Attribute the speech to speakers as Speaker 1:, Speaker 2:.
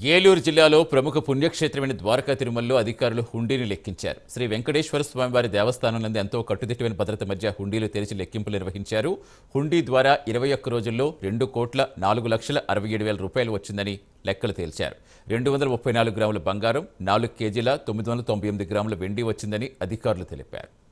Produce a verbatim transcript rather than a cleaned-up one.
Speaker 1: ఏలూరు జిల్లాలో ప్రముఖ పుణ్యక్షేత్రమైన ద్వారకా తిరుమలలో అధికారులు హుండీని లెక్కించారు. శ్రీ వెంకటేశ్వర స్వామివారి దేవస్థానం నందు ఎంతో కట్టుదిట్టమైన భద్రత మధ్య హుండీలు తెరిచి లెక్కింపులు నిర్వహించారు. హుండీ ద్వారా ఇరవై ఒక్క రోజుల్లో రెండు కోట్ల నాలుగు లక్షల అరవై ఏడు వేల రూపాయలు వచ్చిందని లెక్కలు తేల్చారు. రెండు వందల ముప్పై నాలుగు గ్రాముల బంగారం, నాలుగు కేజీల తొమ్మిది వందల తొంభై ఎనిమిది గ్రాముల వెండి వచ్చిందని అధికారులు తెలిపారు.